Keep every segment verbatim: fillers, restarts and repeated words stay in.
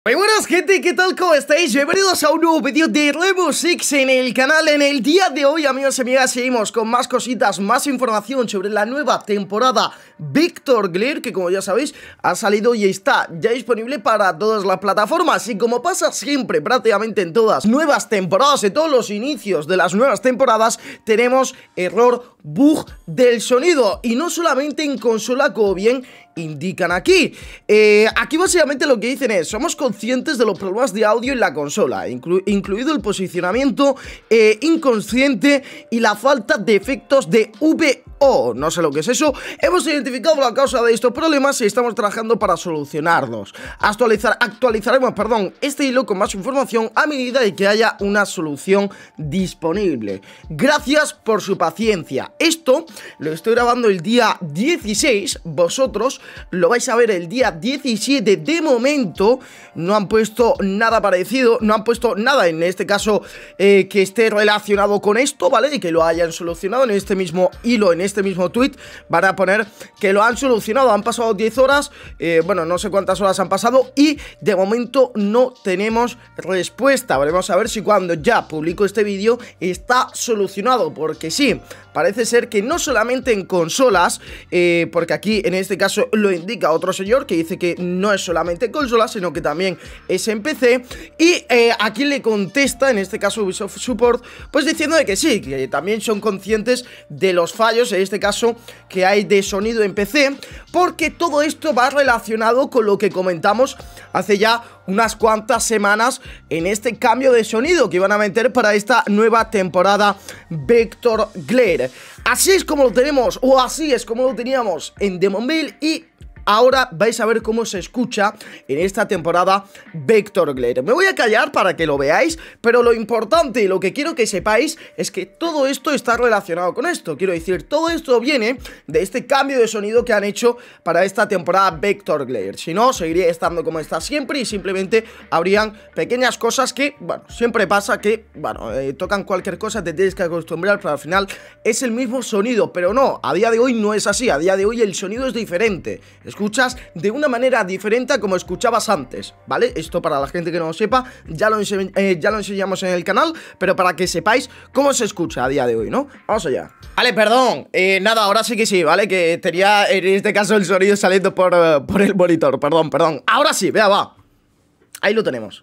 Muy buenas gente, ¿qué tal? ¿Cómo estáis? Bienvenidos a un nuevo vídeo de Rainbow Six en el canal. En el día de hoy, amigos y amigas, seguimos con más cositas, más información sobre la nueva temporada Vector Glare, que como ya sabéis, ha salido y está ya disponible para todas las plataformas. Y como pasa siempre, prácticamente en todas nuevas temporadas, en todos los inicios de las nuevas temporadas, tenemos error, bug del sonido. Y no solamente en consola, como bien indican aquí. eh, Aquí básicamente lo que dicen es: somos conscientes de los problemas de audio en la consola, inclu incluido el posicionamiento eh, inconsciente y la falta de efectos de V O. No sé lo que es eso. Hemos identificado la causa de estos problemas y estamos trabajando para solucionarlos. Actualizar, actualizaremos perdón, este hilo con más información a medida de que haya una solución disponible. Gracias por su paciencia. Esto lo estoy grabando el día dieciséis. Vosotros lo vais a ver el día diecisiete. De momento no han puesto nada parecido, no han puesto nada en este caso eh, que esté relacionado con esto, ¿vale? Y que lo hayan solucionado en este mismo hilo, en este mismo tweet. Van a poner que lo han solucionado. Han pasado diez horas, eh, bueno, no sé cuántas horas han pasado y de momento no tenemos respuesta. Veremos a ver si cuando ya publico este vídeo está solucionado, porque sí, parece ser que no solamente en consolas, eh, porque aquí en este caso lo indica otro señor que dice que no es solamente en consolas, sino que también es en P C. Y eh, aquí le contesta, en este caso Ubisoft Support, pues diciendo de que sí, que también son conscientes de los fallos, en este caso que hay de sonido en P C, porque todo esto va relacionado con lo que comentamos hace ya unas cuantas semanas en este cambio de sonido que iban a meter para esta nueva temporada Vector Glare. Así es como lo tenemos, o así es como lo teníamos en Demonville, y ahora vais a ver cómo se escucha en esta temporada Vector Glare. Me voy a callar para que lo veáis, pero lo importante y lo que quiero que sepáis es que todo esto está relacionado con esto. Quiero decir, todo esto viene de este cambio de sonido que han hecho para esta temporada Vector Glare. Si no, seguiría estando como está siempre y simplemente habrían pequeñas cosas que, bueno, siempre pasa que, bueno, eh, tocan cualquier cosa, te tienes que acostumbrar, pero al final es el mismo sonido. Pero no, a día de hoy no es así. A día de hoy el sonido es diferente. Escuchas de una manera diferente a como escuchabas antes, ¿vale? Esto para la gente que no lo sepa, ya lo, ense eh, ya lo enseñamos en el canal, pero para que sepáis cómo se escucha a día de hoy, ¿no? Vamos allá. Vale, perdón, eh, nada, ahora sí que sí, ¿vale? Que tenía en este caso el sonido saliendo por, uh, por el monitor, perdón, perdón. Ahora sí, vea, va. Ahí lo tenemos.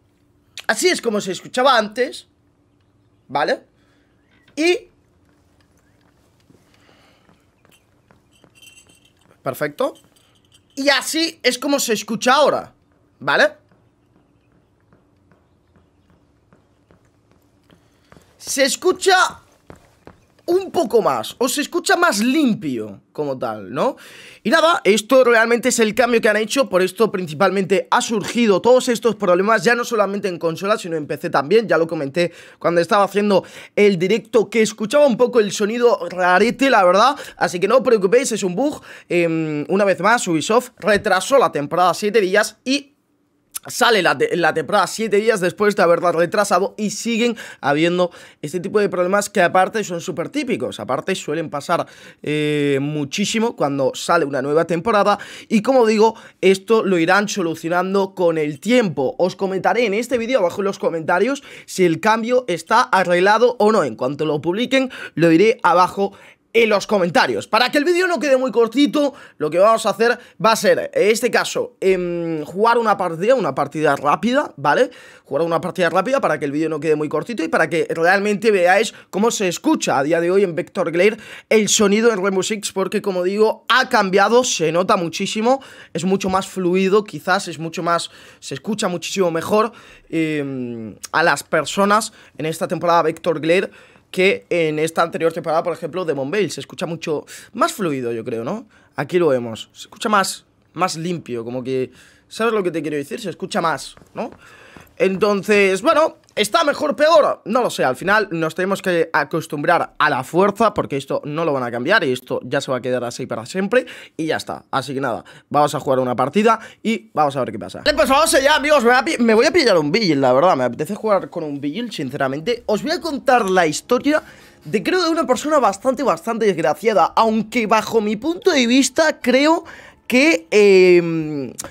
Así es como se escuchaba antes, ¿vale? Y... perfecto. Y así es como se escucha ahora, ¿vale? Se escucha un poco más, o se escucha más limpio como tal, ¿no? Y nada, esto realmente es el cambio que han hecho. Por esto principalmente ha surgido todos estos problemas, ya no solamente en consolas, sino en P C también. Ya lo comenté cuando estaba haciendo el directo, que escuchaba un poco el sonido rarete, la verdad. Así que no os preocupéis, es un bug. eh, Una vez más, Ubisoft retrasó la temporada siete días y sale la, te la temporada siete días después de haberla retrasado, y siguen habiendo este tipo de problemas que aparte son súper típicos. Aparte suelen pasar eh, muchísimo cuando sale una nueva temporada, y como digo, esto lo irán solucionando con el tiempo. Os comentaré en este vídeo abajo en los comentarios si el cambio está arreglado o no. En cuanto lo publiquen lo diré abajo en los comentarios. Para que el vídeo no quede muy cortito, lo que vamos a hacer va a ser, en este caso, eh, jugar una partida, una partida rápida, ¿vale? Jugar una partida rápida para que el vídeo no quede muy cortito y para que realmente veáis cómo se escucha a día de hoy en Vector Glare el sonido en Rainbow Six, porque como digo, ha cambiado, se nota muchísimo, es mucho más fluido, quizás es mucho más, se escucha muchísimo mejor eh, a las personas en esta temporada Vector Glare que en esta anterior temporada, por ejemplo, de Demonville. Se escucha mucho más fluido, yo creo, ¿no? Aquí lo vemos. Se escucha más, más limpio, como que... ¿sabes lo que te quiero decir? Se escucha más, ¿no? Entonces, bueno, ¿está mejor, peor? No lo sé, al final nos tenemos que acostumbrar a la fuerza, porque esto no lo van a cambiar y esto ya se va a quedar así para siempre y ya está. Así que nada, vamos a jugar una partida y vamos a ver qué pasa. Vale, pues vamos allá, amigos. Me, voy a, me voy a pillar un Vigil, la verdad. Me apetece jugar con un Vigil, sinceramente. Os voy a contar la historia de, creo, de una persona bastante, bastante desgraciada, aunque bajo mi punto de vista creo que... Eh,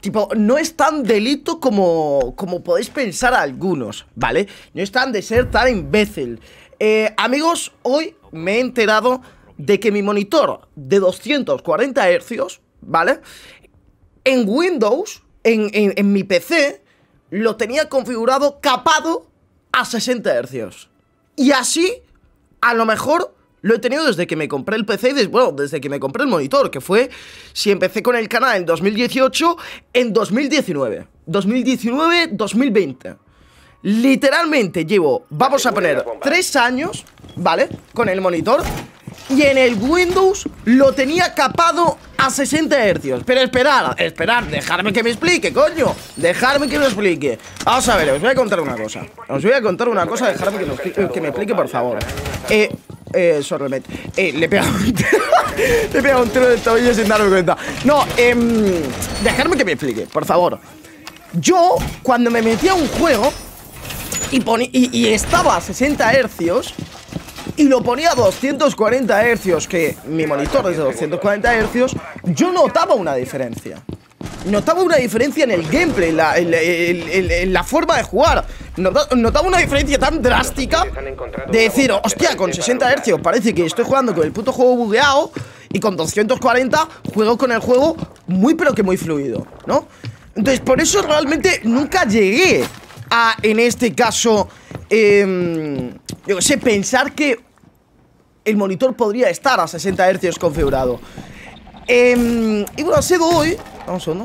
tipo, no es tan delito como, como podéis pensar algunos, ¿vale? No es tan de ser tan imbécil. Eh, amigos, hoy me he enterado de que mi monitor de doscientos cuarenta hercios, ¿vale? En Windows, en, en, en mi P C, lo tenía configurado capado a sesenta hercios. Y así, a lo mejor, lo he tenido desde que me compré el P C y des, bueno, desde que me compré el monitor, que fue, si empecé con el canal en dos mil dieciocho, en dos mil diecinueve. dos mil diecinueve, dos mil veinte. Literalmente llevo, vamos a poner, tres años, ¿vale? Con el monitor. Y en el Windows lo tenía capado a sesenta hercios. Pero esperad, esperad, dejadme que me explique, coño. Dejadme que me explique. Vamos a ver, os voy a contar una cosa. Os voy a contar una cosa, dejadme que me explique, que me explique, por favor. Eh, eh, sorry, eh, le he pegado un tiro. Le he pegado un tiro del tobillo sin darme cuenta. No, eh, dejadme que me explique, por favor. Yo, cuando me metía a un juego y, ponía, y, y estaba a sesenta hercios y lo ponía a doscientos cuarenta hercios, que mi monitor es de doscientos cuarenta hercios, yo notaba una diferencia. Notaba una diferencia en el gameplay, la, en, en, en, en la forma de jugar. Notaba una diferencia tan drástica de decir, hostia, con sesenta hercios parece que estoy jugando con el puto juego bugueado, y con doscientos cuarenta juego con el juego muy pero que muy fluido, ¿no? Entonces, por eso realmente nunca llegué a, en este caso, eh, yo sé, pensar que el monitor podría estar a sesenta hercios configurado. Eh, y bueno, ha sido hoy. Vamos a segundo.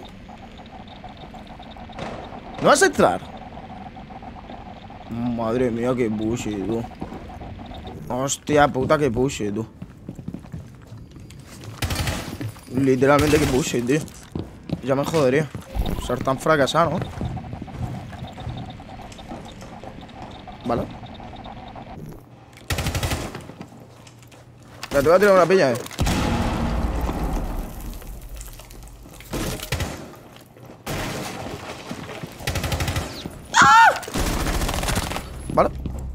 ¿No vas a entrar? Madre mía, qué pushy, tú. Hostia puta, qué pushy, tú. Literalmente, qué pushy, tío. Ya me jodería ser tan fracasado, ¿no? Vale. Ya te voy a tirar una piña, eh. ¡Ah! Vale.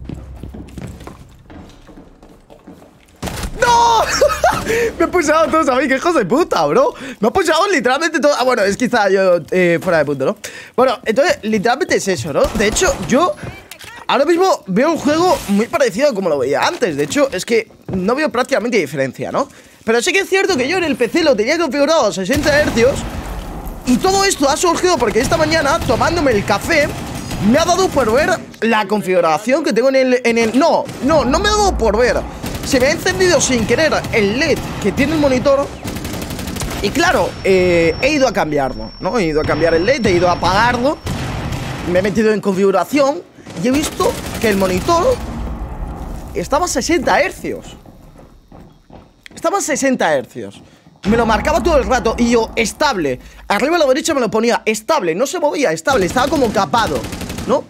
¡No! Me he pulsado todos a mí, que hijos de puta, bro. Me he pulsado literalmente todo. Ah, bueno, es que estaba yo eh, fuera de punto, ¿no? Bueno, entonces, literalmente es eso, ¿no? De hecho, yo ahora mismo veo un juego muy parecido a como lo veía antes. De hecho, es que no veo prácticamente diferencia, ¿no? Pero sí que es cierto que yo en el P C lo tenía configurado a sesenta hercios. Y todo esto ha surgido porque esta mañana, tomándome el café, me ha dado por ver la configuración que tengo en el... En el no, no, no me ha dado por ver. Se me ha encendido sin querer el L E D que tiene el monitor. Y claro, eh, he ido a cambiarlo, ¿no? He ido a cambiar el L E D, he ido a apagarlo. Me he metido en configuración y he visto que el monitor estaba a sesenta hercios. Estaba a sesenta hercios. Me lo marcaba todo el rato y yo, estable. Arriba a la derecha me lo ponía estable. No se movía, estable, estaba como capado, ¿no?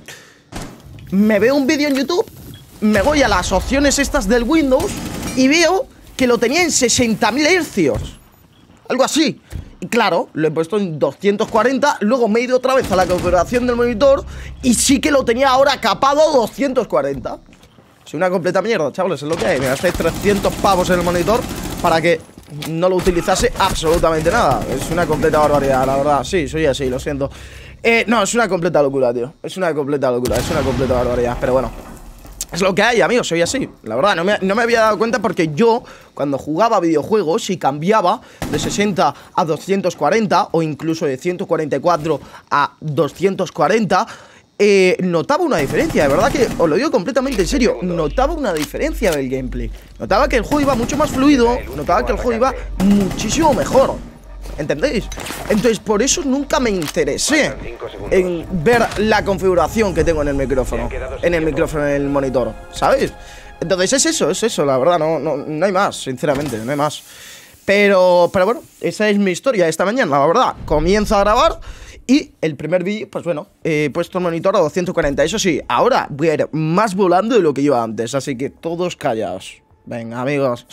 Me veo un vídeo en YouTube, me voy a las opciones estas del Windows y veo que lo tenía en sesenta mil hercios. Algo así. Y claro, lo he puesto en doscientos cuarenta. Luego me he ido otra vez a la configuración del monitor y sí que lo tenía ahora capado a doscientos cuarenta. Soy una completa mierda, chavales, es lo que hay. Me gasté trescientos pavos en el monitor para que no lo utilizase absolutamente nada. Es una completa barbaridad, la verdad. Sí, soy así, lo siento. eh, No, es una completa locura, tío. Es una completa locura, es una completa barbaridad. Pero bueno, es lo que hay, amigos, soy así. La verdad, no me, no me había dado cuenta porque yo, cuando jugaba videojuegos y cambiaba de sesenta a doscientos cuarenta o incluso de ciento cuarenta y cuatro a doscientos cuarenta, eh, notaba una diferencia. De verdad que os lo digo completamente en serio. Notaba una diferencia del gameplay. Notaba que el juego iba mucho más fluido. Notaba que el juego iba muchísimo mejor. ¿Entendéis? Entonces por eso nunca me interesé en ver la configuración que tengo en el micrófono. En el micrófono, en el monitor, ¿sabéis? Entonces es eso, es eso, la verdad, no, no, no hay más, sinceramente, no hay más. Pero, pero bueno, esa es mi historia esta mañana, la verdad. Comienzo a grabar y el primer vídeo, pues bueno, he puesto el monitor a doscientos cuarenta. Eso sí, ahora voy a ir más volando de lo que iba antes, así que todos callaos. Venga, amigos.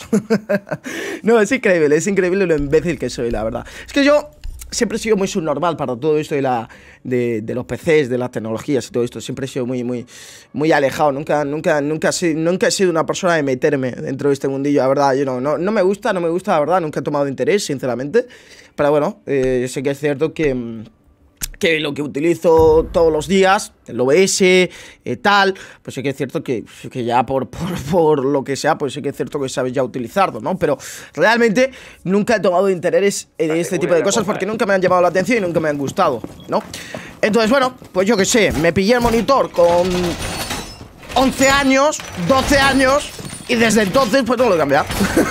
No, es increíble, es increíble lo imbécil que soy, la verdad. Es que yo siempre he sido muy subnormal para todo esto de, la, de, de los P Cs, de las tecnologías y todo esto. Siempre he sido muy, muy, muy alejado. Nunca, nunca, nunca, nunca he sido una persona de meterme dentro de este mundillo, la verdad. Yo no, no, no me gusta, no me gusta, la verdad. Nunca he tomado interés, sinceramente. Pero bueno, eh, sé que es cierto que... que lo que utilizo todos los días, el O B S, eh, tal, pues sí que es cierto que, que ya por, por, por lo que sea, pues sí que es cierto que sabes ya utilizarlo, ¿no? Pero realmente nunca he tomado interés en este tipo de cosas porque nunca me han llamado la atención y nunca me han gustado, ¿no? Entonces, bueno, pues yo qué sé, me pillé el monitor con once años, doce años y desde entonces pues no lo he cambiado.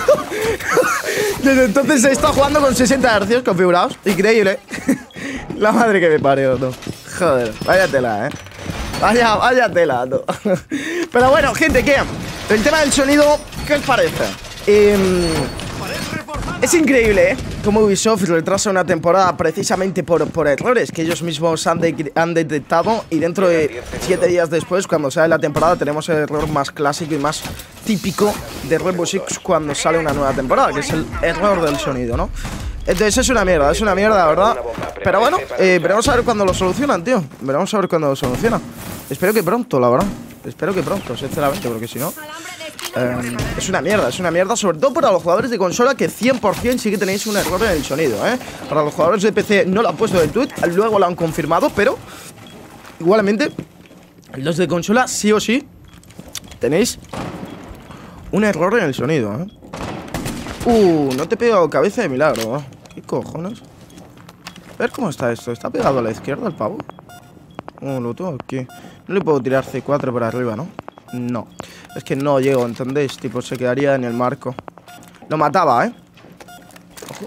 Desde entonces he estado jugando con sesenta hercios configurados. Increíble. La madre que me parió, no. Joder, vaya tela, eh. Vaya, vaya tela, no. Pero bueno, gente, ¿qué? El tema del sonido, ¿qué os parece? Eh, es increíble, ¿eh? Como Ubisoft retrasa una temporada precisamente por, por errores que ellos mismos han, de, han detectado. Y dentro de siete días después, cuando sale la temporada, tenemos el error más clásico y más típico de Rainbow Six cuando sale una nueva temporada, que es el error del sonido, ¿no? Entonces es una mierda, es una mierda, ¿verdad? Pero bueno, eh, veremos a ver cuándo lo solucionan, tío. Veremos a ver cuándo lo solucionan. Espero que pronto, la verdad. Espero que pronto, sinceramente, porque si no... Eh, es una mierda, es una mierda, sobre todo para los jugadores de consola, que cien por cien sí que tenéis un error en el sonido, ¿eh? Para los jugadores de P C no lo han puesto en tweet, luego lo han confirmado, pero igualmente los de consola sí o sí tenéis un error en el sonido, ¿eh? Uh, no te he pegado cabeza de milagro, ¿eh? ¿Qué cojones? A ver cómo está esto, ¿está pegado a la izquierda el pavo? Oh, lo tengo aquí. No le puedo tirar C cuatro por arriba, ¿no? No, es que no llego, ¿entendéis? Tipo, se quedaría en el marco. Lo mataba, ¿eh? Ojo.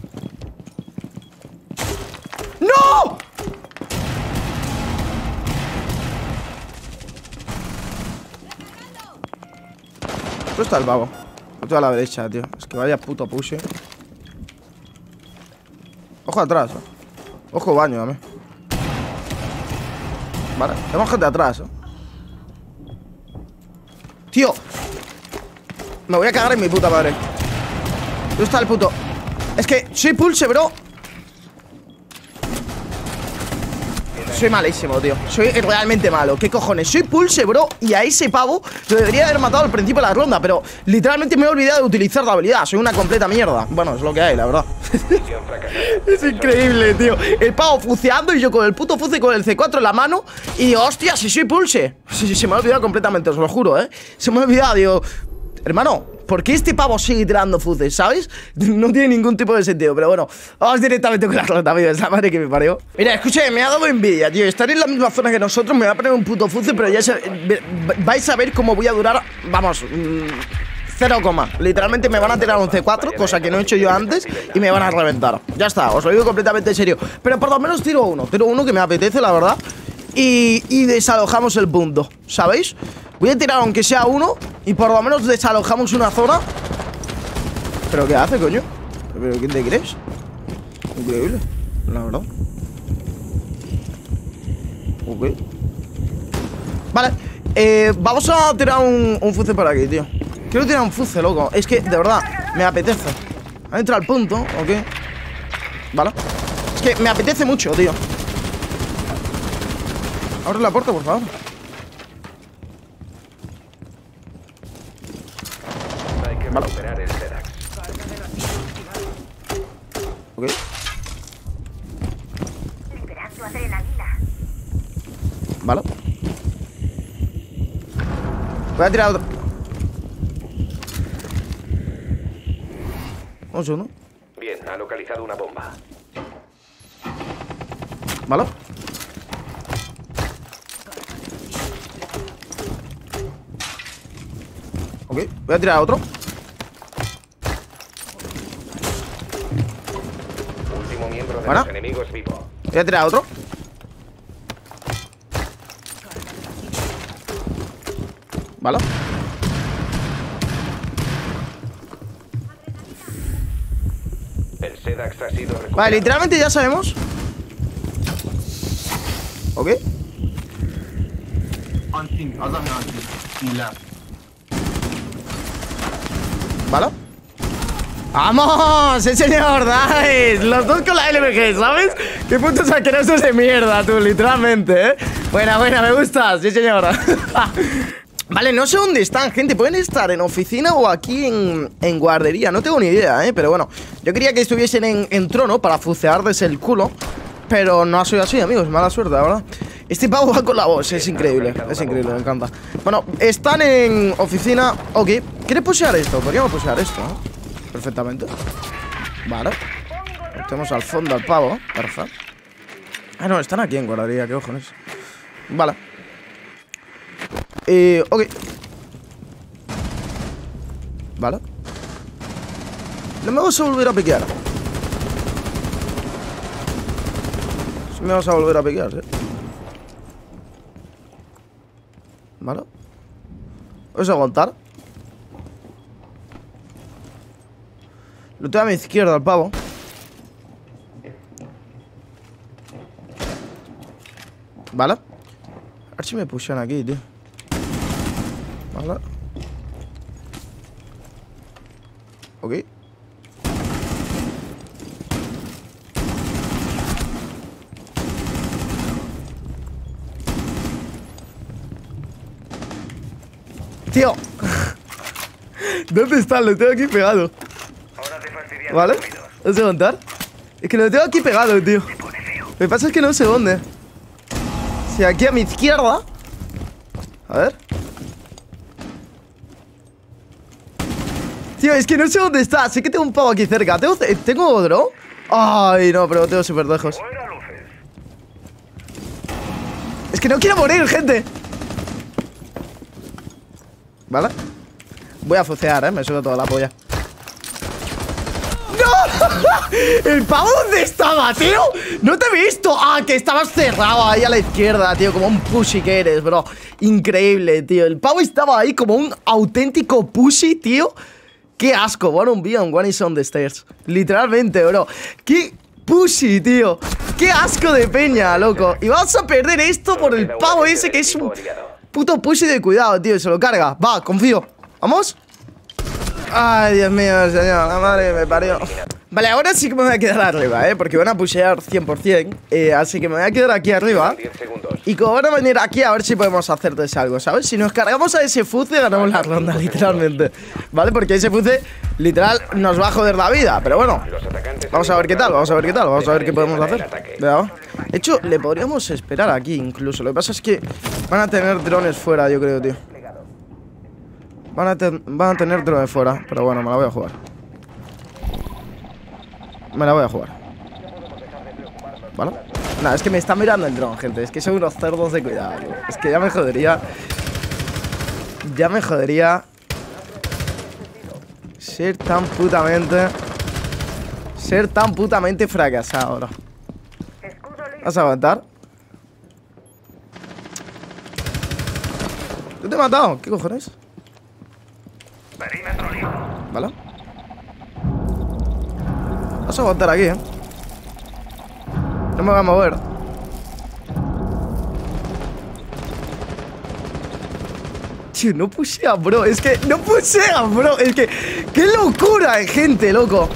¡No! ¿Dónde está el pavo? Estoy a la derecha, tío. Es que vaya puto push. Ojo atrás, ¿eh? Ojo baño, dame. Vale, tenemos gente atrás, ¿eh? Tío, me voy a cagar en mi puta madre. ¿Dónde está el puto? Es que soy pulse, bro. Soy malísimo, tío. Soy realmente malo. ¿Qué cojones? Soy pulse, bro. Y a ese pavo lo debería haber matado al principio de la ronda. Pero literalmente me he olvidado de utilizar la habilidad. Soy una completa mierda. Bueno, es lo que hay, la verdad. Es increíble, tío. El pavo fuceando y yo con el puto fuce con el C cuatro en la mano. Y digo, hostia, si soy pulse. Sí, sí, se me ha olvidado completamente, os lo juro, ¿eh? Se me ha olvidado, digo, hermano, ¿por qué este pavo sigue tirando fuces, sabes? No tiene ningún tipo de sentido, pero bueno, vamos directamente con la ronda, amigo. Es la madre que me parió. Mira, escuche, me ha dado envidia, tío. Estar en la misma zona que nosotros, me va a poner un puto fuce, pero ya se, vais a ver cómo voy a durar, vamos, mmm, cero coma. Literalmente me van a tirar un C cuatro, cosa que no he hecho yo antes, y me van a reventar. Ya está, os lo digo completamente en serio. Pero por lo menos tiro uno, tiro uno que me apetece, la verdad. Y, y desalojamos el punto, ¿sabéis? Voy a tirar aunque sea uno y por lo menos desalojamos una zona. ¿Pero qué hace, coño? ¿Pero quién te crees? Increíble, la verdad. Ok. Vale, eh, vamos a tirar un, un fuce por aquí, tío. Quiero tirar un fuce, loco. Es que, de verdad, me apetece. A entrar al punto, ok. Vale. Es que me apetece mucho, tío. Abre la puerta, por favor. Vale. Ok. Vale. Voy a tirar otro. Un segundo. Bien, ha localizado una bomba. Vale. Ok, voy a tirar otro. Último miembro de Bueno. los enemigos vivo. Voy a tirar otro. Vale. El Sedax ha sido recuperado. Vale, literalmente ya sabemos. Ok. Vale. ¡Vamos! ¡Sí, señor! ¡Nice! Los dos con la L M G, ¿sabes? ¡Qué putos asquerosos de mierda, tú! Literalmente, ¿eh? Buena, buena, me gustas. Sí, señor. Vale, no sé dónde están, gente. Pueden estar en oficina o aquí en, en guardería. No tengo ni idea, ¿eh? Pero bueno, yo quería que estuviesen en, en trono para fucear desde el culo. Pero no ha sido así, amigos, mala suerte, la verdad. Este pavo va con la voz, es increíble. Es increíble, me encanta. Bueno, están en oficina. Ok, ¿quieres pushear esto? Podríamos pushear esto, ¿no? Perfectamente. Vale. Tenemos al fondo al pavo, perfecto. Ah, no, están aquí en guardería, qué cojones. Vale. Eh, ok. Vale. No me vas a volver a piquear. Me vas a volver a piquear, ¿sí? Vale. Vamos a aguantar. Lo tengo a mi izquierda al pavo. Vale. A ver si me pushan aquí, tío. Vale. Ok. Tío. ¿Dónde está? Lo tengo aquí pegado. ¿Vale? ¿No sé contar? Es que lo tengo aquí pegado, tío. Lo que pasa es que no sé dónde. Si aquí a mi izquierda. A ver. Tío, es que no sé dónde está. Sé que tengo un pavo aquí cerca. ¿Tengo, ¿tengo otro? Ay, no, pero lo tengo súper lejos. Es que no quiero morir, gente. ¿Vale? Voy a focear, ¿eh? Me suena toda la polla. ¡No! ¿El pavo dónde estaba, tío? No te he visto. Ah, que estabas cerrado ahí a la izquierda, tío. Como un pussy que eres, bro. Increíble, tío. El pavo estaba ahí como un auténtico pussy, tío. Qué asco. One on B and one is on the stairs. Literalmente, bro. Qué pussy, tío. Qué asco de peña, loco. Y vamos a perder esto por el pavo ese que es un puto pussy de cuidado, tío. Se lo carga. Va, confío. ¿Vamos? Ay, Dios mío, señor. La madre me parió. Vale, ahora sí que me voy a quedar arriba, ¿eh? Porque van a pushear cien por cien. eh, Así que me voy a quedar aquí arriba. Y como van a venir aquí, a ver si podemos hacerles algo, ¿sabes? Si nos cargamos a ese fuce, ganamos la ronda, literalmente. ¿Vale? Porque ese fuce, literal, nos va a joder la vida. Pero bueno, vamos a ver qué tal, vamos a ver qué tal. Vamos a ver qué podemos hacer. ¿Verdad? De hecho, le podríamos esperar aquí incluso. Lo que pasa es que van a tener drones fuera, yo creo, tío. Van a, ten van a tener drones fuera. Pero bueno, me la voy a jugar. Me la voy a jugar. ¿Vale? Nada, es que me está mirando el dron, gente. Es que son unos cerdos de cuidado, tío. Es que ya me jodería. Ya me jodería ser tan putamente Ser tan putamente fracasado, bro. ¿Vas a aguantar? ¿Tú te he matado? ¿Qué cojones? Vale. Vas a aguantar aquí, eh. No me voy a mover. Tío, no pusea, bro. Es que no pusea, bro. Es que... ¡Qué locura, eh, gente, loco!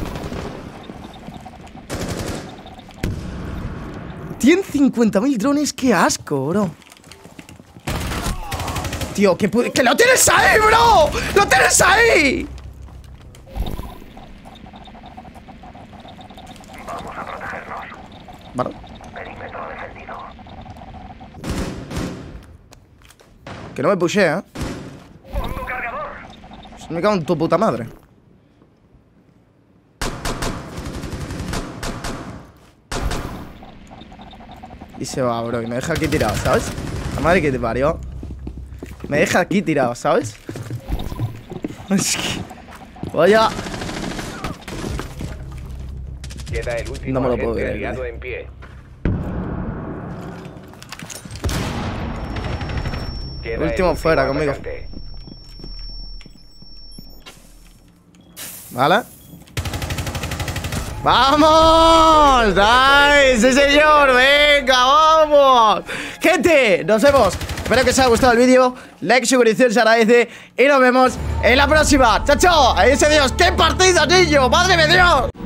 Tienen cincuenta mil drones. ¡Qué asco, bro! Tío, que, que lo tienes ahí, bro. ¡Lo tienes ahí! Vamos a protegernos. Vale. Perímetro defendido. Que no me pushea, ¿eh? Fondo cargador. Se me cago en tu puta madre. Y se va, bro. Y me deja aquí tirado, ¿sabes? La madre que te parió. Me deja aquí tirado, ¿sabes? Es que... Vaya. Queda el último No me lo puedo agente creer, aliado eh. en pie. Queda Último el fuera, conmigo. atacante. ¿Vale? ¡Vamos! ¡Ay, sí, señor! ¡Venga, vamos! Gente, nos vemos. Espero que os haya gustado el vídeo. Like, suscripción se agradece. Y nos vemos en la próxima. ¡Chao, chao! ¡Ay, ese Dios! ¡Qué partida, niño! ¡Madre de Dios!